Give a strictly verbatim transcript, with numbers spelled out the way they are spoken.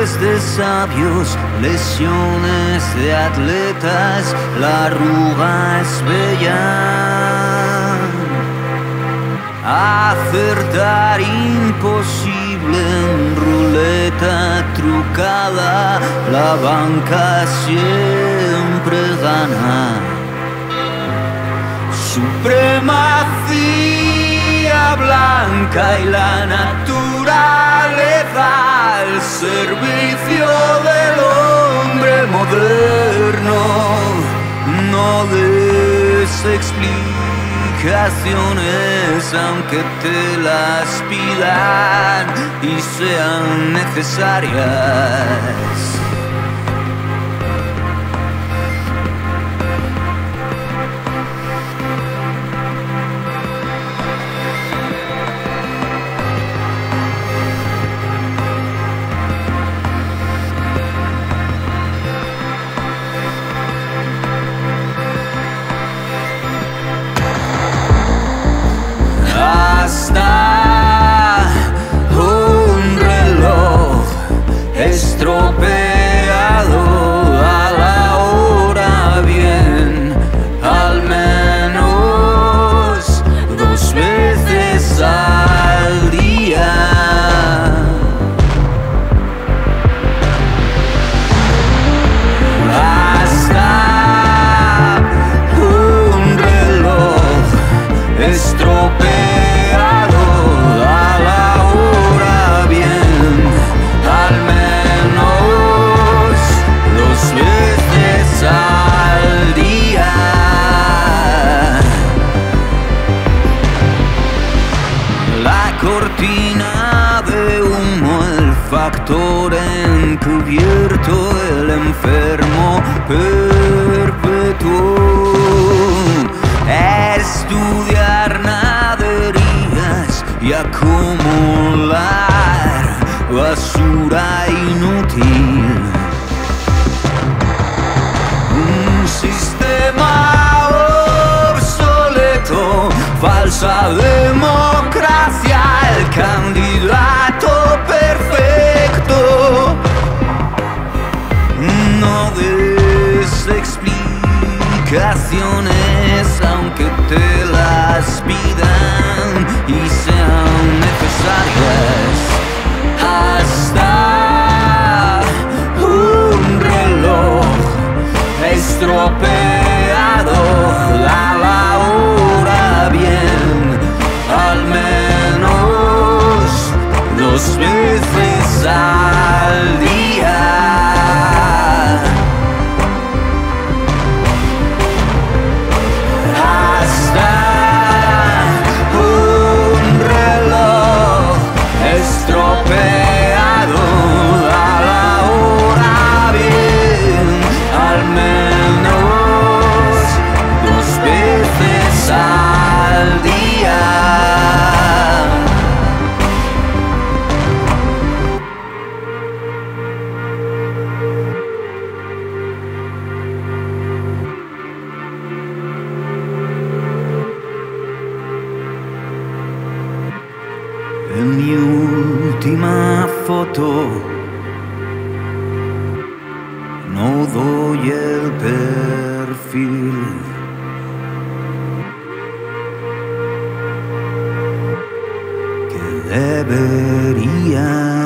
Ejemplos de sabios, lesiones de atletas, la arruga es bella. Acertar imposible en ruleta trucada, la banca siempre gana. Supremacía blanca y la naturaleza al servicio del hombre moderno. No des explicaciones aunque te las pidan y sean necesarias. Hasta un reloj estropeado a la hora bien, al menos dos veces al día. Hasta un reloj estropeado al día. La cortina de humo, el factor encubierto, el enfermo perpetuo. Estudiar naderías y acumular basura inútil. Sistema obsoleto, falsa democracia, el candidato perfecto. No des explicaciones aunque te las pidan y sean necesarias. Hasta un reloj estropeado a la hora bien, al menos dos veces al día. Hasta un reloj estropeado a la hora bien, al menos dos veces al día. En mi última foto no doy el perfil. Que debería